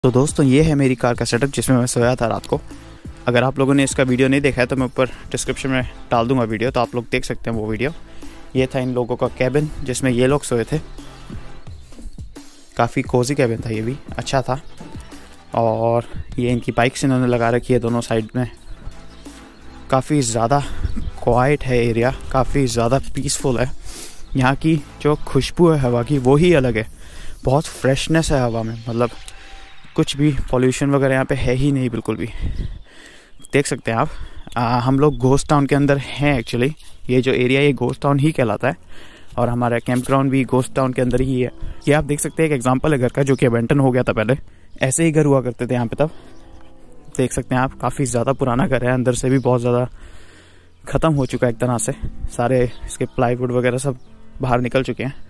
तो दोस्तों ये है मेरी कार का सेटअप जिसमें मैं सोया था रात को। अगर आप लोगों ने इसका वीडियो नहीं देखा है तो मैं ऊपर डिस्क्रिप्शन में डाल दूंगा वीडियो, तो आप लोग देख सकते हैं वो वीडियो। ये था इन लोगों का कैबिन जिसमें ये लोग सोए थे। काफ़ी कोजी कैबिन था, ये भी अच्छा था। और ये इनकी बाइक्स इन्होंने लगा रखी है दोनों साइड में। काफ़ी ज़्यादा क्वाइट है एरिया, काफ़ी ज़्यादा पीसफुल है। यहाँ की जो खुशबू है हवा की वो ही अलग है। बहुत फ्रेशनेस है हवा में, मतलब कुछ भी पॉल्यूशन वगैरह यहाँ पे है ही नहीं बिल्कुल भी। देख सकते हैं आप। हम लोग घोस्ट टाउन के अंदर हैं एक्चुअली। ये जो एरिया ये घोस्ट टाउन ही कहलाता है और हमारा कैंप ग्राउंड भी घोस्ट टाउन के अंदर ही है। ये आप देख सकते हैं एक एग्जांपल है घर का, जो कि अबेंटन हो गया था पहले। ऐसे ही घर हुआ करते थे यहाँ पे तब। देख सकते हैं आप, काफ़ी ज़्यादा पुराना घर है, अंदर से भी बहुत ज़्यादा ख़त्म हो चुका है एक तरह से। सारे इसके प्लाईवुड वगैरह सब बाहर निकल चुके हैं।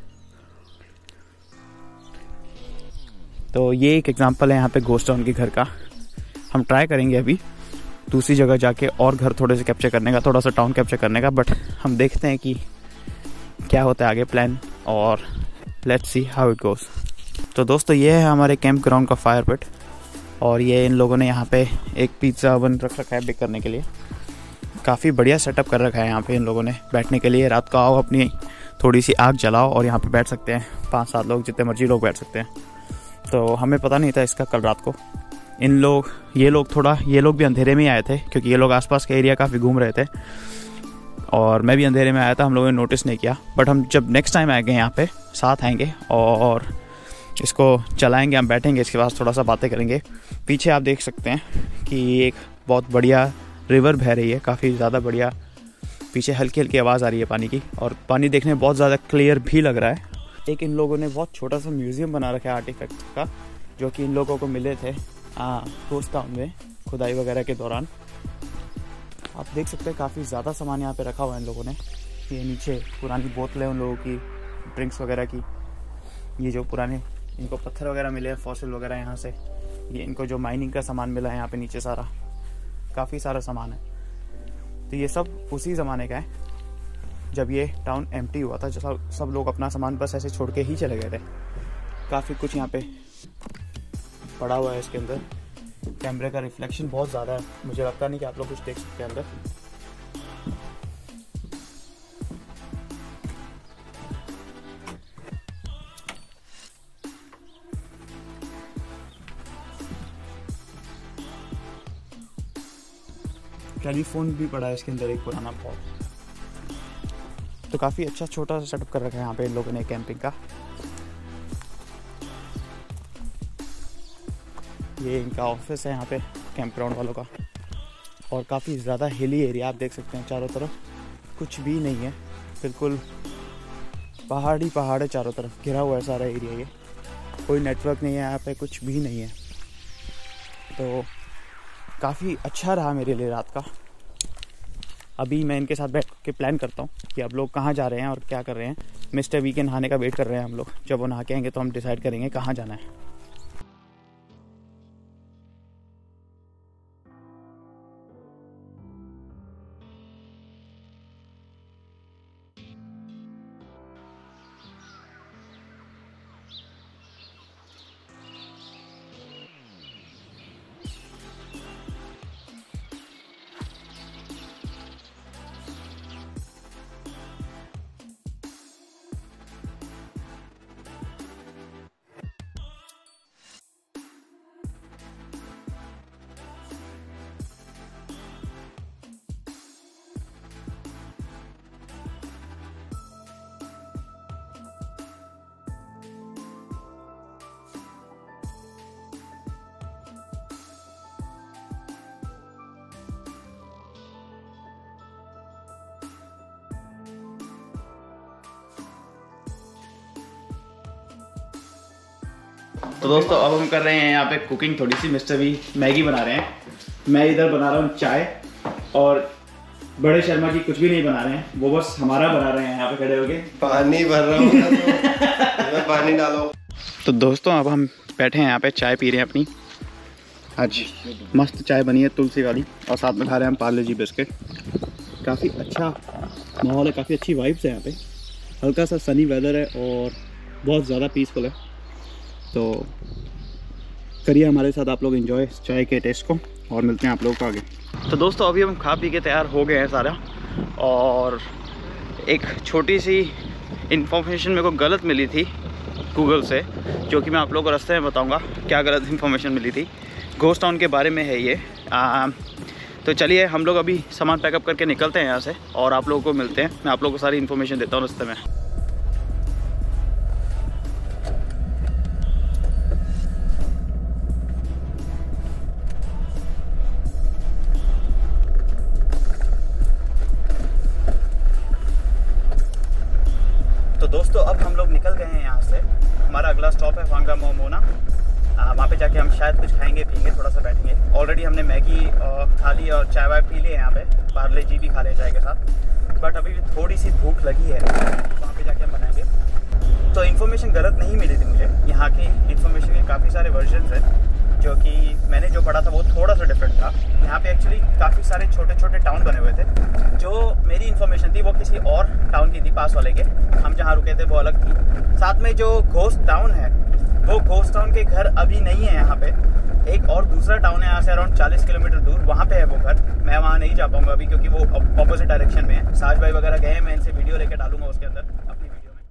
तो ये एक एग्जांपल है यहाँ पे घोस्ट टाउन के घर का। हम ट्राई करेंगे अभी दूसरी जगह जाके और घर थोड़े से कैप्चर करने का, थोड़ा सा टाउन कैप्चर करने का, बट हम देखते हैं कि क्या होता है आगे प्लान, और let's see how it goes. तो दोस्तों ये है हमारे कैंप ग्राउंड का फायर पिट, और ये इन लोगों ने यहाँ पे एक पिज़्ज़ा ओवन रख रखा है बेक करने के लिए। काफ़ी बढ़िया सेटअप कर रखा है यहाँ पे इन लोगों ने बैठने के लिए। रात को आओ, अपनी थोड़ी सी आग जलाओ और यहाँ पे बैठ सकते हैं। 5-7 लोग, जितने मर्जी लोग बैठ सकते हैं। तो हमें पता नहीं था इसका कल रात को। ये लोग भी अंधेरे में ही आए थे, क्योंकि ये लोग आसपास के एरिया काफ़ी घूम रहे थे और मैं भी अंधेरे में आया था। हम लोगों ने नोटिस नहीं किया, बट हम जब नेक्स्ट टाइम आएंगे यहाँ पे साथ आएंगे और इसको चलाएंगे, हम बैठेंगे इसके पास, थोड़ा सा बातें करेंगे। पीछे आप देख सकते हैं कि एक बहुत बढ़िया रिवर बह रही है, काफ़ी ज़्यादा बढ़िया। पीछे हल्की हल्की आवाज़ आ रही है पानी की, और पानी देखने में बहुत ज़्यादा क्लियर भी लग रहा है। एक इन लोगों ने बहुत छोटा सा म्यूज़ियम बना रखा है आर्टिफैक्ट का, जो कि इन लोगों को मिले थे घोस्ट टाउन में खुदाई वगैरह के दौरान। आप देख सकते हैं काफ़ी ज़्यादा सामान यहाँ पे रखा हुआ है इन लोगों ने। ये नीचे पुरानी बोतलें उन लोगों की, ड्रिंक्स वगैरह की। ये जो पुराने इनको पत्थर वगैरह मिले हैं, फॉसिल वगैरह यहाँ से। ये इनको जो माइनिंग का सामान मिला है यहाँ पे नीचे, सारा काफ़ी सारा सामान है। तो ये सब उसी ज़माने का है जब ये टाउन एम्प्टी हुआ था, जब सब लोग अपना सामान बस ऐसे छोड़ के ही चले गए थे। काफ़ी कुछ यहाँ पे पड़ा हुआ है इसके अंदर। कैमरे का रिफ्लेक्शन बहुत ज़्यादा है, मुझे लगता नहीं कि आप लोग कुछ देख सकते हैं अंदर। टेलीफोन भी पड़ा है इसके अंदर, एक पुराना बहुत। तो काफ़ी अच्छा छोटा सा सेटअप कर रखा है यहाँ पे इन लोगों ने कैंपिंग का। ये इनका ऑफिस है यहाँ पे कैंप ग्राउंड वालों का, और काफ़ी ज़्यादा हिली एरिया आप देख सकते हैं। चारों तरफ कुछ भी नहीं है, बिल्कुल पहाड़ ही पहाड़ है चारों तरफ, घिरा हुआ है सारा एरिया। ये कोई नेटवर्क नहीं है यहाँ पे, कुछ भी नहीं है। तो काफ़ी अच्छा रहा मेरे लिए रात का। अभी मैं इनके साथ बैठ के प्लान करता हूँ कि अब लोग कहाँ जा रहे हैं और क्या कर रहे हैं। मिस्टर वी के नहाने का वेट कर रहे हैं हम लोग। जब वो नहा के आएंगे तो हम डिसाइड करेंगे कहाँ जाना है। तो दोस्तों अब हम कर रहे हैं यहाँ पे कुकिंग थोड़ी सी। मिस्टर वी मैगी बना रहे हैं, मैं इधर बना रहा हूँ चाय, और बड़े शर्मा जी कुछ भी नहीं बना रहे हैं, वो बस हमारा बना रहे हैं यहाँ पे खड़े होके। पानी भर रहा हूँ तो पानी डालो। तो दोस्तों अब हम बैठे हैं यहाँ पे, चाय पी रहे हैं अपनी। आज मस्त चाय बनी है तुलसी वाली, और साथ में खा रहे हैं हम पार्ले जी बिस्किट। काफ़ी अच्छा माहौल है, काफ़ी अच्छी वाइब्स है यहाँ पे। हल्का सा सनी वेदर है और बहुत ज़्यादा पीसफुल है। तो करिए हमारे साथ आप लोग एंजॉय चाय के टेस्ट को, और मिलते हैं आप लोगों को आगे। तो दोस्तों अभी हम खा पी के तैयार हो गए हैं सारा, और एक छोटी सी इन्फॉर्मेशन मेरे को गलत मिली थी गूगल से, जो कि मैं आप लोगों को रास्ते में बताऊंगा क्या गलत इन्फॉर्मेशन मिली थी। घोस्ट टाउन के बारे में है ये। तो चलिए हम लोग अभी सामान पैकअप करके निकलते हैं यहाँ से, और आप लोगों को मिलते हैं। मैं आप लोगों को सारी इन्फॉर्मेशन देता हूँ रास्ते में। तो दोस्तों अब हम लोग निकल गए हैं यहाँ से। हमारा अगला स्टॉप है वांगामोमोना। वहाँ पे जाके हम शायद कुछ खाएंगे पियेंगे, थोड़ा सा बैठेंगे। ऑलरेडी हमने मैगी खा ली और चाय वाय पी ली है यहाँ पे, पार्ले जी भी खा ले चाय के साथ। बट अभी भी थोड़ी सी भूख लगी है, वहाँ पे जाके हम बनाएंगे। तो इन्फॉर्मेशन गलत नहीं मिली थी मुझे। यहाँ की इन्फॉर्मेशन के काफ़ी सारे वर्जन्स हैं, जो कि मैंने जो पढ़ा था वो थोड़ा सा डिफरेंट था। यहाँ पे एक्चुअली काफ़ी सारे छोटे छोटे टाउन बने हुए थे। जो मेरी इन्फॉर्मेशन थी वो किसी और टाउन की थी, पास वाले के। हम जहाँ रुके थे वो अलग थी। साथ में जो घोस्ट टाउन है वो घोस्ट टाउन के घर अभी नहीं है यहाँ पे। एक और दूसरा टाउन है यहाँ से अराउंड 40 किलोमीटर दूर, वहाँ पे है वो घर। मैं वहाँ नहीं जा पाऊँगा अभी, क्योंकि वो ऑपोजिट डायरेक्शन में है। साज भाई वगैरह गए हैं, मैं इनसे वीडियो लेकर डालूंगा उसके अंदर अपनी वीडियो में।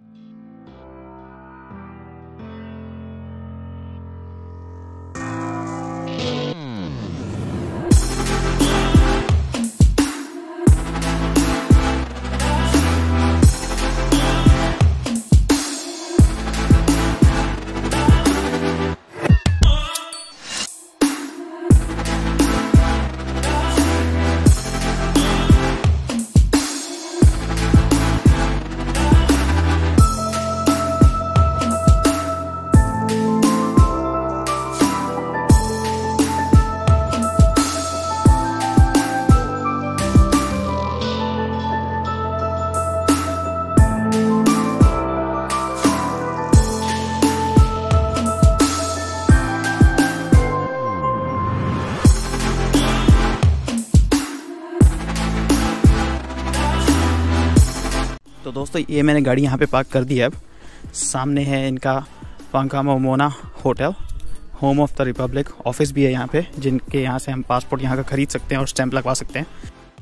तो दोस्तों ये मैंने गाड़ी यहाँ पे पार्क कर दी है। अब सामने है इनका Whangamomona hotel, home of the republic. Office भी है यहाँ पे, जिनके यहाँ से हम पासपोर्ट यहाँ का खरीद सकते हैं और स्टैंप लगवा सकते हैं।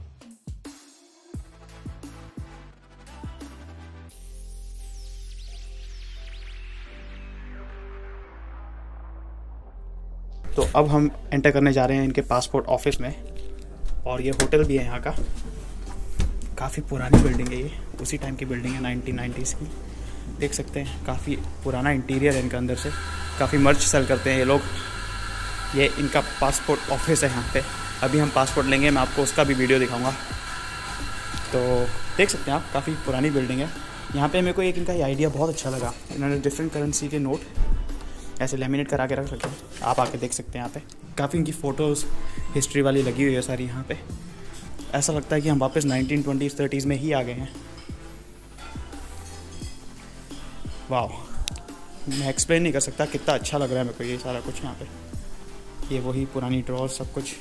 तो अब हम एंटर करने जा रहे हैं इनके पासपोर्ट ऑफिस में, और ये होटल भी है यहाँ का। काफ़ी पुरानी बिल्डिंग है ये, उसी टाइम की बिल्डिंग है 1990s की। देख सकते हैं काफ़ी पुराना इंटीरियर है इनका, अंदर से काफ़ी मर्च सेल करते हैं ये लोग। ये इनका पासपोर्ट ऑफिस है यहाँ पे। अभी हम पासपोर्ट लेंगे, मैं आपको उसका भी वीडियो दिखाऊंगा। तो देख सकते हैं आप, काफ़ी पुरानी बिल्डिंग है। यहाँ पे मेरे को एक इनका ये आइडिया बहुत अच्छा लगा। इन्होंने डिफरेंट करेंसी के नोट ऐसे लेमिनेट करा के रख रखे हैं, आप आके देख सकते हैं यहाँ पे। काफ़ी इनकी फ़ोटोज़ हिस्ट्री वाली लगी हुई है सारी यहाँ पे। ऐसा लगता है कि हम वापस 1920s 30s में ही आ गए हैं। वाह, मैं एक्सप्लेन नहीं कर सकता कितना अच्छा लग रहा है मेरे को ये सारा कुछ यहाँ पे। ये वही पुरानी ड्रॉर सब कुछ।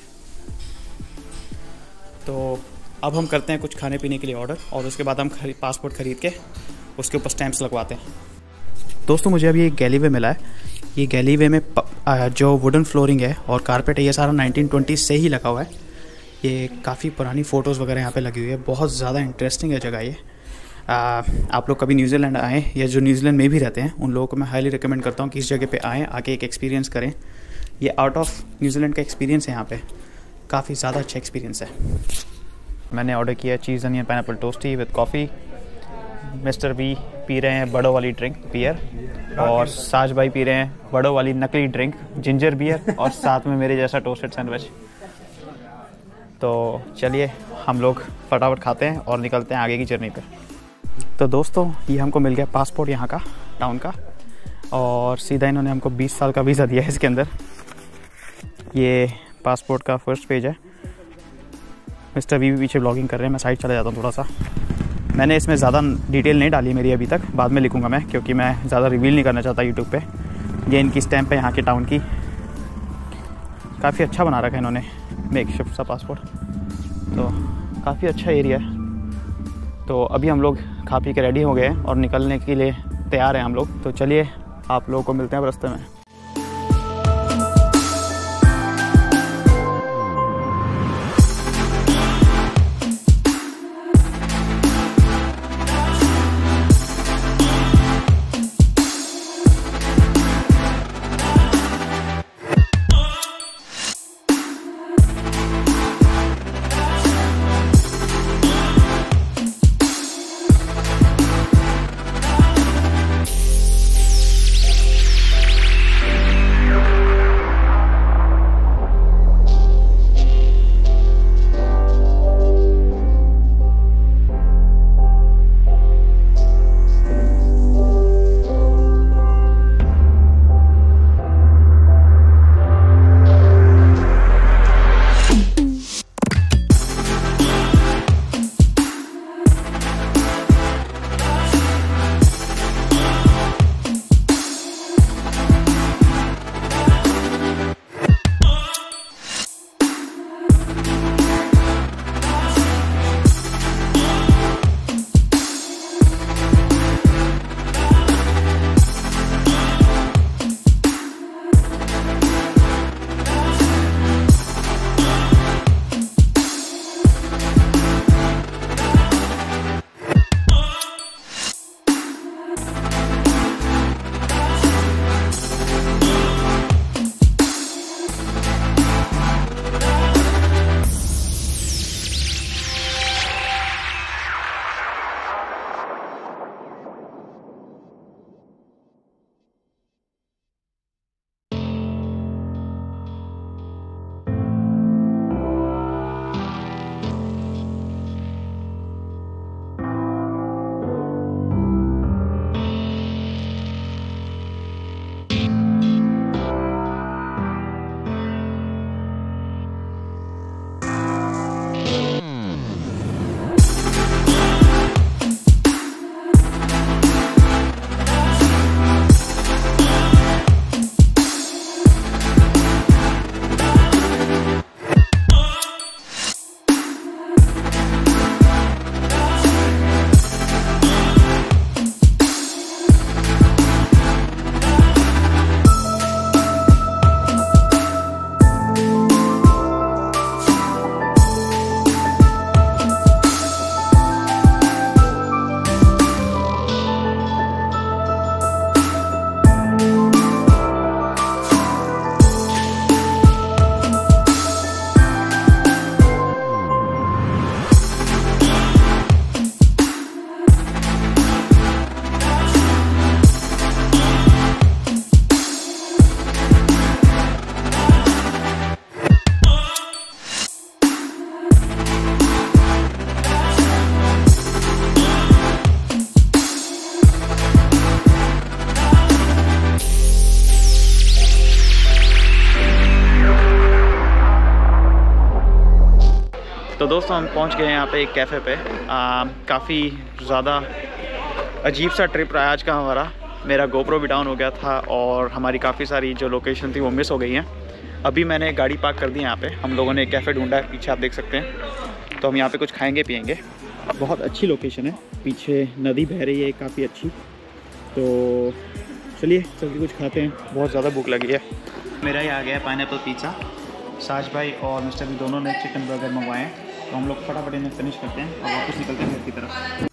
तो अब हम करते हैं कुछ खाने पीने के लिए ऑर्डर, और उसके बाद हम पासपोर्ट ख़रीद के उसके ऊपर स्टैंप्स लगवाते हैं। दोस्तों मुझे अभी एक गैलीवे मिला है। ये गैलीवे में जो वुडन फ्लोरिंग है और कारपेट है, ये सारा 1920s से ही लगा हुआ है। ये काफ़ी पुरानी फ़ोटोज़ वगैरह यहाँ पे लगी हुई है। बहुत ज़्यादा इंटरेस्टिंग है जगह ये। आप लोग कभी न्यूजीलैंड आएँ, या जो न्यूजीलैंड में भी रहते हैं उन लोगों को मैं हाईली रिकमेंड करता हूँ कि इस जगह पे आएँ, आके एक एक्सपीरियंस करें। ये आउट ऑफ न्यूजीलैंड का एक्सपीरियंस है यहाँ पे, काफ़ी ज़्यादा अच्छा एक्सपीरियंस है। मैंने ऑर्डर किया cheese onion pineapple toastie with coffee. Mister V पी रहे हैं बड़ों वाली ड्रिंक बियर, और साज भाई पी रहे हैं बड़ों वाली नकली ड्रिंक जिंजर बियर, और साथ में मेरे जैसा टोस्टेड सैंडविच। तो चलिए हम लोग फटाफट खाते हैं और निकलते हैं आगे की जर्नी पे। तो दोस्तों ये हमको मिल गया पासपोर्ट यहाँ का, टाउन का, और सीधा इन्होंने हमको 20 साल का वीज़ा दिया है इसके अंदर। ये पासपोर्ट का फर्स्ट पेज है। मिस्टर वी भी पीछे ब्लॉगिंग कर रहे हैं, मैं साइड चला जाता हूँ थोड़ा सा। मैंने इसमें ज़्यादा डिटेल नहीं डाली मेरी अभी तक, बाद में लिखूँगा मैं, क्योंकि मैं ज़्यादा रिवील नहीं करना चाहता यूट्यूब पे। ये इनकी स्टैंप है यहाँ के टाउन की। काफ़ी अच्छा बना रखा है इन्होंने, मेकशिफ्ट सा पासपोर्ट। तो काफ़ी अच्छा एरिया है। तो अभी हम लोग खा पी के रेडी हो गए हैं और निकलने के लिए तैयार हैं हम लोग। तो चलिए आप लोगों को मिलते हैं रास्ते में। तो दोस्तों हम पहुंच गए हैं यहाँ पे एक कैफ़े पे। काफ़ी ज़्यादा अजीब सा ट्रिप रहा आज का हमारा। मेरा गोप्रो भी डाउन हो गया था और हमारी काफ़ी सारी जो लोकेशन थी वो मिस हो गई हैं। अभी मैंने गाड़ी पार्क कर दी है यहाँ पे। हम लोगों ने एक कैफ़े ढूंढा है, पीछे आप देख सकते हैं। तो हम यहाँ पे कुछ खाएंगे पियेंगे। बहुत अच्छी लोकेशन है, पीछे नदी बह रही है काफ़ी अच्छी। तो चलिए चल के कुछ खाते हैं, बहुत ज़्यादा भूख लगी है। मेरा ही आ गया है पाइनएप्पल पिज़्ज़ा। साज भाई और मिस्टर भी दोनों ने चिकन बर्गर मंगवाए हैं। तो हम लोग फटाफट इन्हें फिनिश करते हैं और वापस निकलते हैं घर की तरफ।